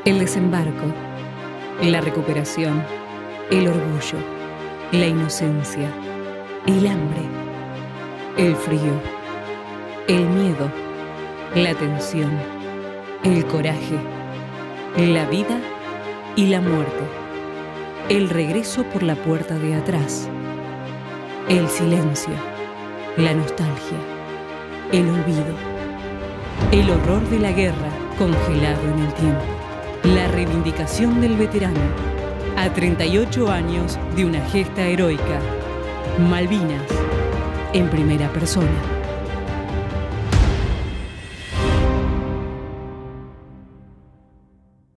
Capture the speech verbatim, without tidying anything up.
El desembarco, la recuperación, el orgullo, la inocencia, el hambre, el frío, el miedo, la tensión, el coraje, la vida y la muerte, el regreso por la puerta de atrás, el silencio, la nostalgia, el olvido, el horror de la guerra congelado en el tiempo, la reivindicación del veterano a treinta y ocho años de una gesta heroica. Malvinas, en primera persona.